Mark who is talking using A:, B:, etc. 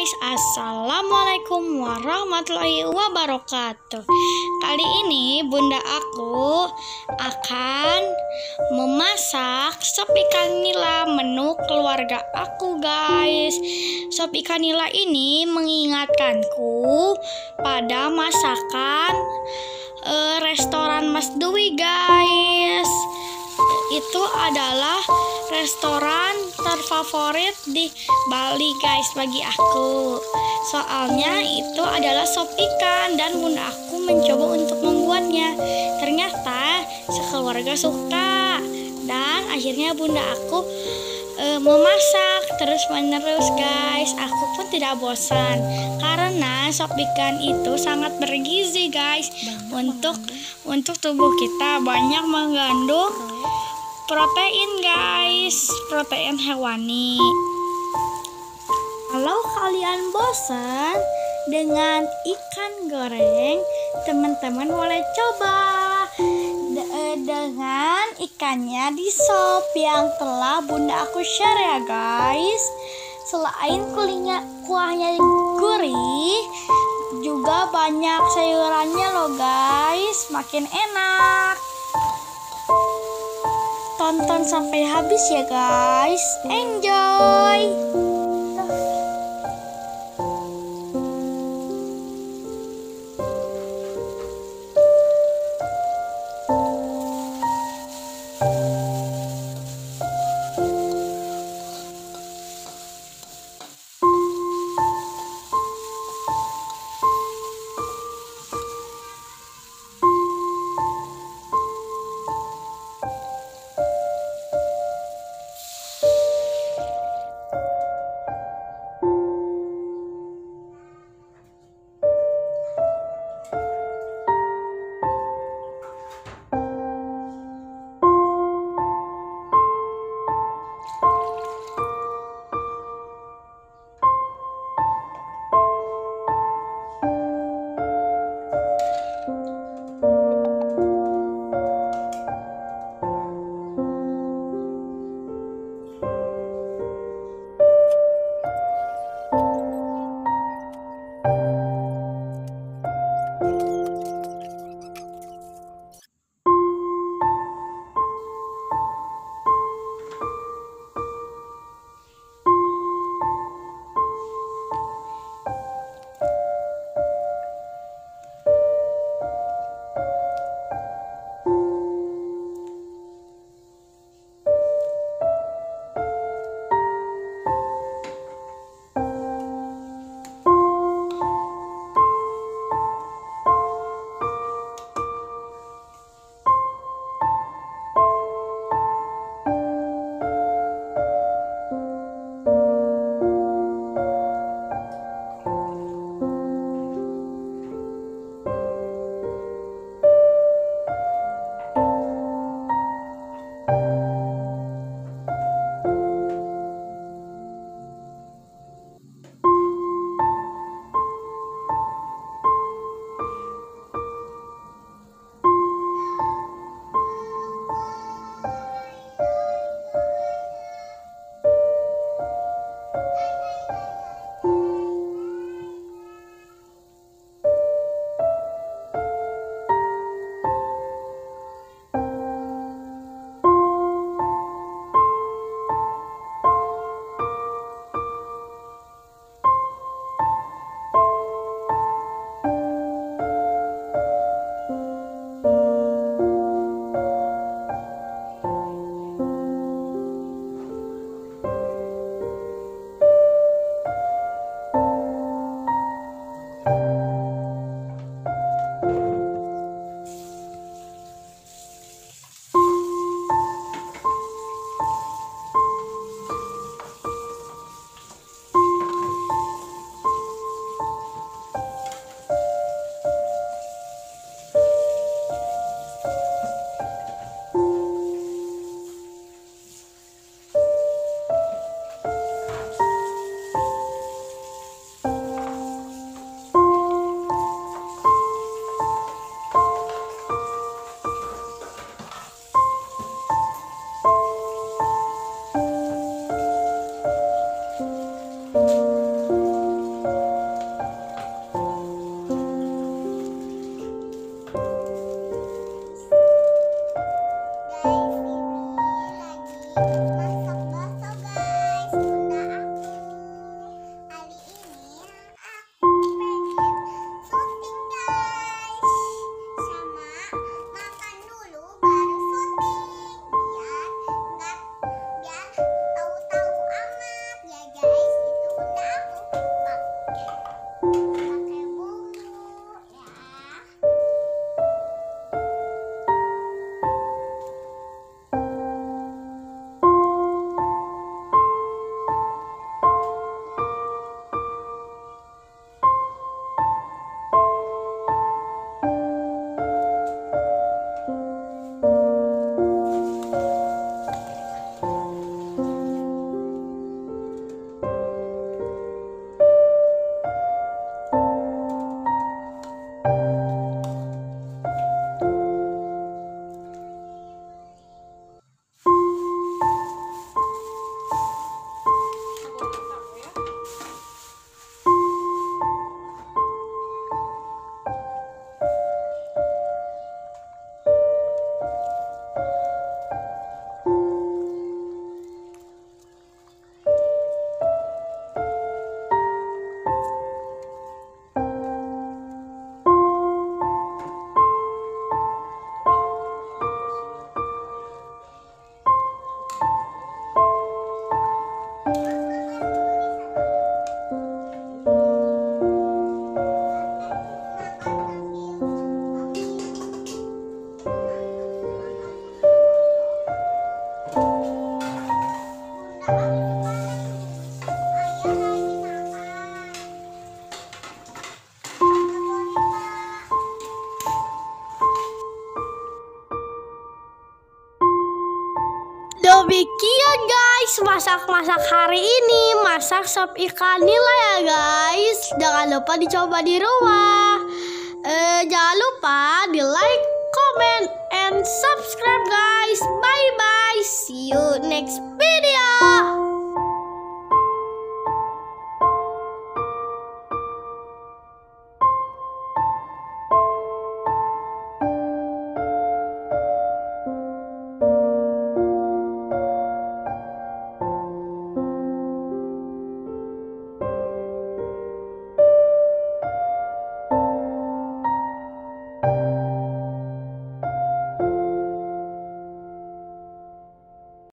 A: guys, assalamualaikum warahmatullahi wabarakatuh. Kali ini bunda aku akan memasak sop ikan nila menu keluarga aku guys. Sop ikan nila ini mengingatkanku pada masakan restoran Mas Dwi guys. Itu adalah restoran terfavorit di Bali guys bagi aku. Soalnya itu adalah sop ikan dan bunda aku mencoba untuk membuatnya. Ternyata sekeluarga suka dan akhirnya bunda aku memasak terus menerus guys. Aku pun tidak bosan karena sop ikan itu sangat bergizi guys. Untuk tubuh kita banyak mengandung protein guys, protein hewani. Kalau kalian bosan dengan ikan goreng, teman-teman boleh coba dengan ikannya di sop yang telah bunda aku share ya guys. Selain kuahnya gurih, juga banyak sayurannya loh guys, makin enak. Tonton sampai habis ya guys. Enjoy. Demikian guys, masak-masak hari ini, masak sop ikan nila ya guys. Jangan lupa dicoba di rumah. Jangan lupa di like, comment, and subscribe guys. Bye bye. See you next video.